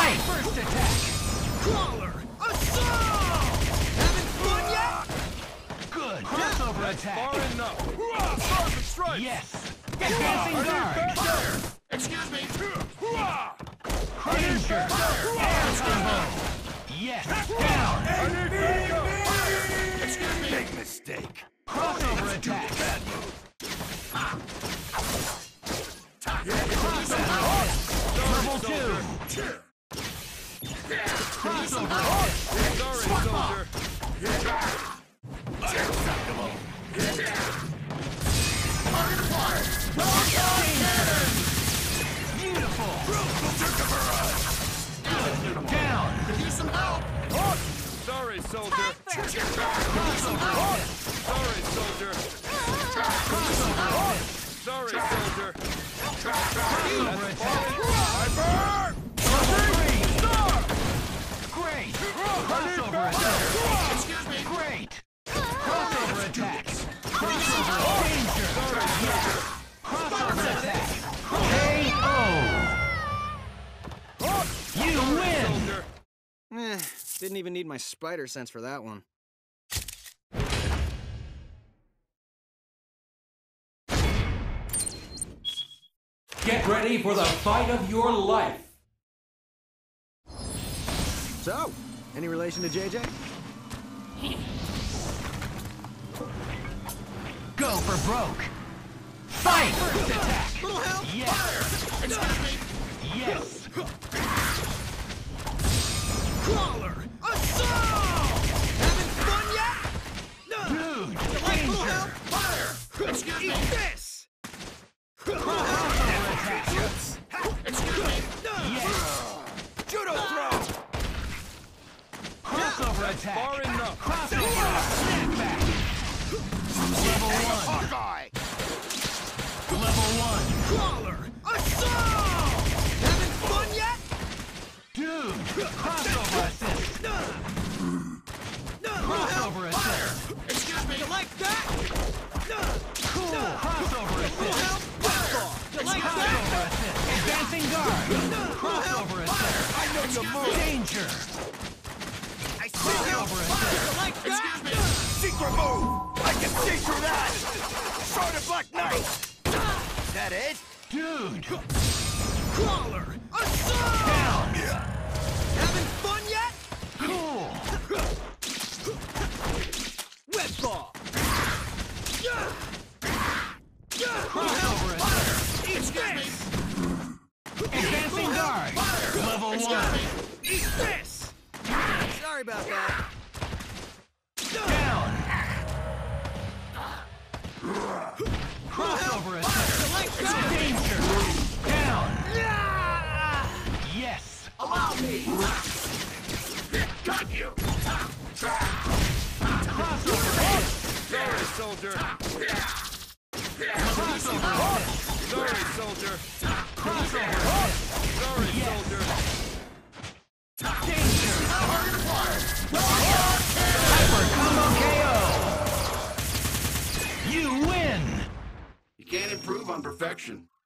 Fight! First attack! Crawler! Assault! Having fun yet? Good! Crossover attack! Far enough! Perfect strike! Yes! Advancing guard! Excuse me! Danger! Air combo! Yes! Down! Excuse me! Big mistake! Crossover attack! Bad move! Level 2! Crossover attack! Sorry, soldier! Unacceptable! Beautiful! Brutal! Down! Need some help! Sorry, soldier! Crossover attack! Sorry, soldier! Sorry, soldier! Crossover attack! I burn! Great! Crossover attack! Excuse me! Great! Crossover attack! Crossover danger! Crossover attack! KO! You win! Soldier! Didn't even need my spider sense for that one. Get ready for the fight of your life. So, any relation to JJ? Go for broke! Fight! First attack! Yes! Yes! Crawler! Assault! Having fun yet? Dude! Danger! Fire! Excuse me! Eat this! Crossover attack! Excuse me! Yes! Judo throw! Crossover attack! Far enough! Crossover! Snapback! Level 1! Hawkeye! Level 1! Crawler! Assault! Having fun yet? Dude! Crossover assist! Crossover assist! Excuse me! You like that? Cool! Crossover assist! You like that? Crossover assist! Advancing guard! Crossover assist! I know your move! Danger! Crossover assist! You like that? Excuse me! Secret move! I can see through that! Sword of Black Knight! Is that it? Dude! Crawler! Assault! Down! Having fun yet? Cool! Web ball! Crossover attack! Eat this! Advancing guard! Level 1! Eat this! Sorry about that. Down! Crossover attack! Danger! Down! Yes! Allow me! Got you! Crossover attack! Sorry, soldier! Crossover attack! Sorry, soldier! Crossover attack! Sorry, Yes. soldier! Danger! Hyper Combo KO! You win! You can't improve on perfection.